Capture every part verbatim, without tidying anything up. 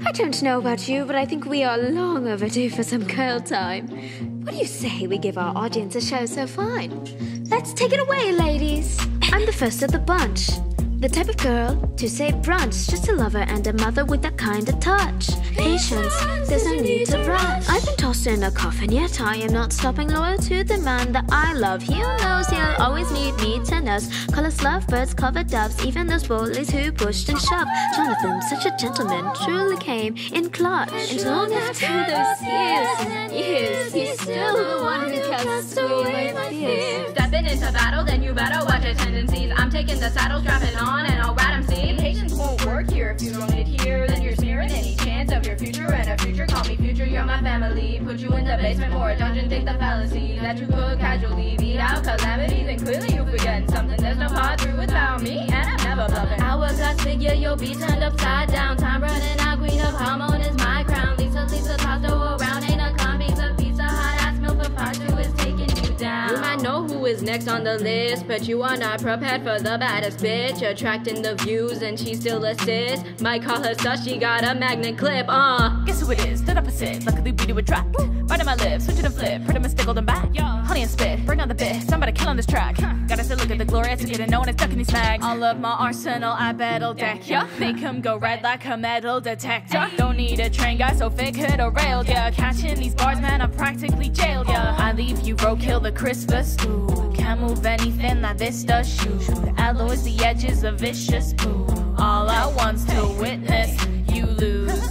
I don't know about you, but I think we are long overdue for some girl time. What do you say we give our audience a show so fine? Let's take it away, ladies. I'm the first of the bunch. The type of girl to say brunch, just a lover and a mother with that kind of touch. Patience, there's no need to rush. I've been tossed in a coffin, yet I am not stopping, loyal to the man that I love. He knows he'll always need me to nurse. Call us lovebirds, covered doves, even those bullies who pushed and shoved. Jonathan, such a gentleman, truly came in clutch. And long after those years and years, he's still the one who casts away my fears. Stepping into battle, then you better watch your tendencies. I'm taking the saddle, strapping on, and I'll rat 'em see. Patience won't work here if you don't adhere. Then you're smearing any chance of your future and a future. Call me future, you're my family. Put you in the basement for a dungeon, think the fallacy that you could casually beat out calamities. And clearly you forgetting something. There's no hard through without me, and I'm never bluffing. Hourglass figure, you'll be turned upside down. Time running out, queen of hormone is my crown. Lisa, Lisa, toss her around, ain't a clown. Pizza, pizza, hot ass milk for part two is taking you down. You might know who is next on the list, but you are not prepared for the baddest bitch. Attracting the views and she still assists. Might call her sus, she got a magnet clip, uh Guess who it is, stood opposite, luckily we do attract. Right on my lips, switch it and flip, pretty much stickled and back. Honey and spit, bring on the bit, somebody kill on this track. Gotta still look at the glorious and get it, no one is ducking these mags. All of my arsenal, I bet'll deck ya. Make him go red like a metal detector. Don't need a train guy, so fake could have railed ya. Catching these bars, man, I'm practically jailed ya. I leave you roadkill the crispest, ooh. Can't move anything that this does, shoot. Alloys the edges of vicious, ooh. All I want's to witness you lose.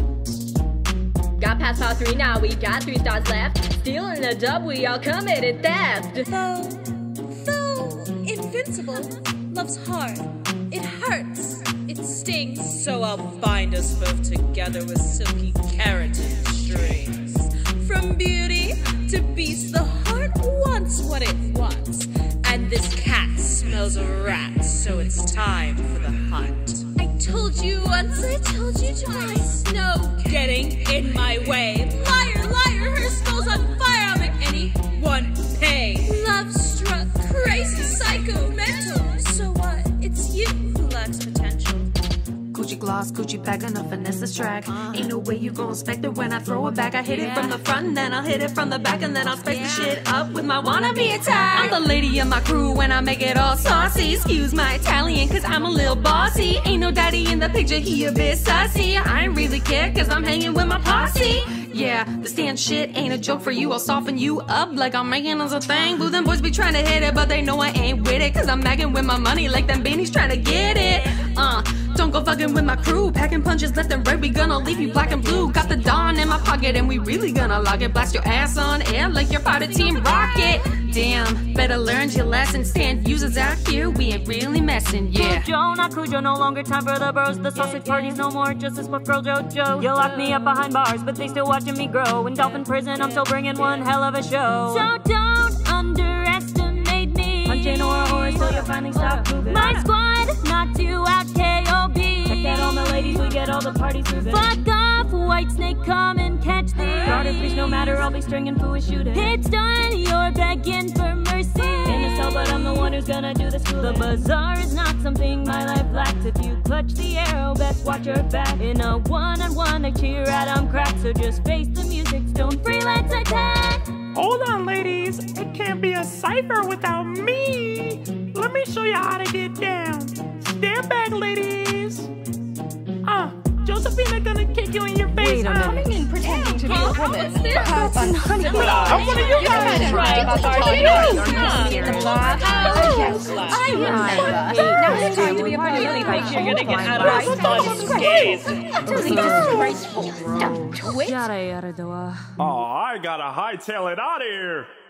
Got past part three, now we got three stars left. Stealing the dub, we all committed theft. Though, though invincible, love's hard. It hurts. It stings. So I'll bind us both together with silky keratin strings. From beauty to beast, the heart wants what it wants. And this cat smells a rat, so it's time for the hunt. I told you once, I told you twice. No getting in my way. Liar, liar, her skull's on fire. I'll make anyone pay. Love struck, crazy, psycho, mental. So what? It's you who lacks potential. Gucci gloss, Gucci bag, enough finesse this track. Ain't no way you gon' expect it when I throw it back. I hit it from the front, and then I'll hit it from the back, and then I'll spice the shit up with my wannabe attack. I'm the lady of my crew when I make it all saucy. Excuse my Italian, cause I'm a little bossy. Ain't no daddy in the picture, he a bit sassy. I ain't really care, cause I'm hanging with my posse. Yeah, the stand shit ain't a joke for you. I'll soften you up like I'm making us a thing. Boo, them boys be trying to hit it, but they know I ain't with it. Cause I'm magging with my money like them beanies trying to get it. Uh, don't go fucking with my crew. Packing punches left and right, we gonna leave you black and blue. Got the dawn in my pocket and we really gonna lock it. Blast your ass on air like you're part of Team Rocket. Damn, better learn your lesson. Stand users out here, we ain't really messing, yeah. Joe, not Cujo, no longer time for the bros. The sausage party's no more, just this puff girl JoJo. You lock me up behind bars, but they still watching me grow. In Dolphin Prison, I'm still bringing one hell of a show. So don't underestimate me. Punching or a horse till you finally stop moving. My squad, not to out K O B. Check out all the ladies, we get all the parties moving. Fuck off, white snake, come and catch these. Guard and priest, no matter, I'll be stringing foo with shooting. It's done, you're begging for mercy. In a cell, but I'm the one who's gonna do the schooling. The bazaar is not something my life lacks. If you clutch the arrow, best watch your back. In a one-on-one, I cheer at I'm cracked. So just face the music, don't freelance attack. Hold on, ladies. It can't be a cipher without me. Let me show you how to get down. Stand back, ladies. Uh, Josephina gonna kick you in your face. Wait a uh, minute. Coming in pretending to be a woman. That's not even I'm one of you guys. Right. Now it's time to be a part of the Make sure you're gonna get out of my unscathed. Totally disgraceful. Don't twit. Yada yada doa. Oh, I gotta hightail it out of here.